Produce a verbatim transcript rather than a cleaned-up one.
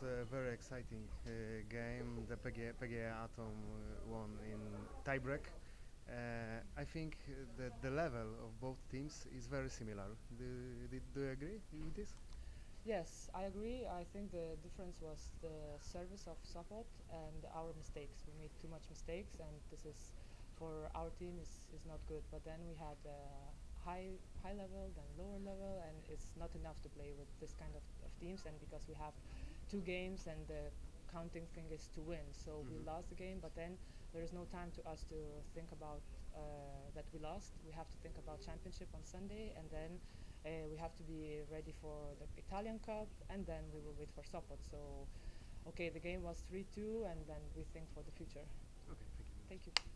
was a very exciting uh, game. The P G A, P G A Atom uh, won in tiebreak. Uh, I think uh, that the level of both teams is very similar. Do, do, do you agree with this? Yes, I agree. I think the difference was the service of Sopot and our mistakes. We made too much mistakes, and this is for our team is, is not good. But then we had uh, high high level, then lower level, and it's not enough to play with this kind of, of teams. And because we have two games, and the counting thing is to win, so we Mhm. lost the game. But then there is no time to us to think about uh, that we lost. We have to think about championship on Sunday, and then uh, we have to be ready for the Italian Cup, and then we will wait for Sopot. So, okay, the game was three two, and then we think for the future. Okay, thank you. Thank you.